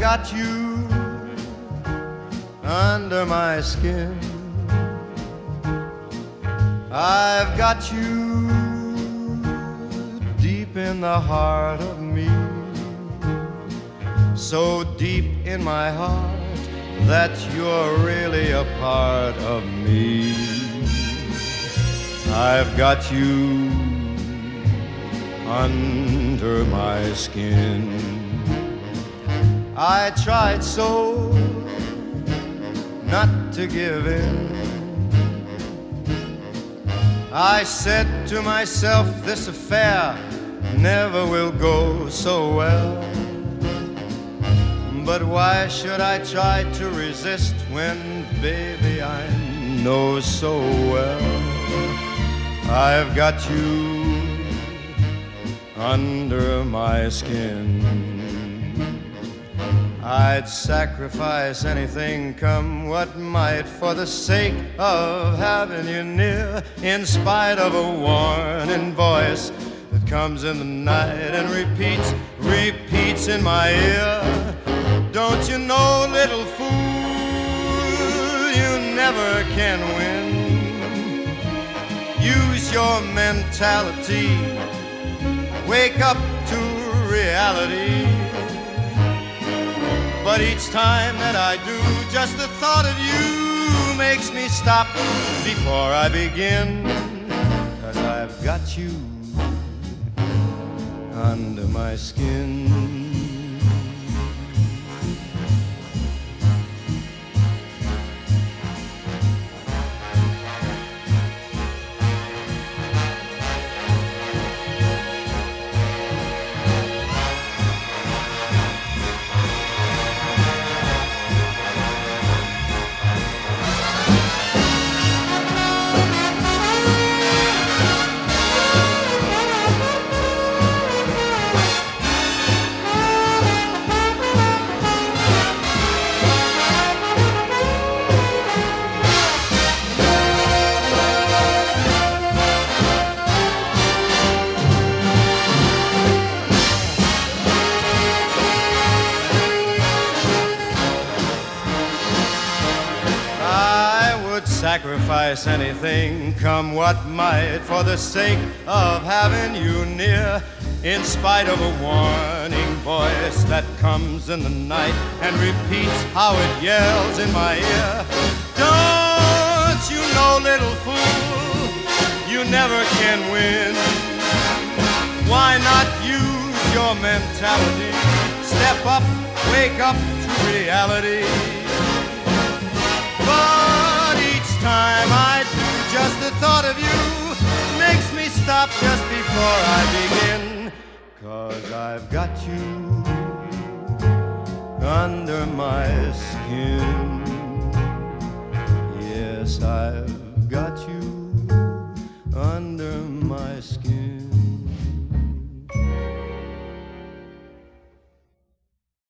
got you under my skin. I've got you deep in the heart of me, so deep in my heart that you're really a part of me. I've got you under my skin. I tried so not to give in. I said to myself, this affair never will go so well. But why should I try to resist when, baby, I know so well I've got you under my skin. I'd sacrifice anything, come what might, for the sake of having you near, in spite of a warning voice that comes in the night and repeats in my ear. Don't you know, little fool, you never can win. Use your mentality, wake up to reality. But each time that I do, just the thought of you makes me stop before I begin. 'Cause I've got you under my skin. Sacrifice anything, come what might, for the sake of having you near, in spite of a warning voice that comes in the night and repeats how it yells in my ear. Don't you know, little fool, you never can win. Why not use your mentality? Step up, wake up to reality. But each time I do, just the thought of you makes me stop just before I begin. 'Cause I've got you under my skin. Yes, I've got you under my skin.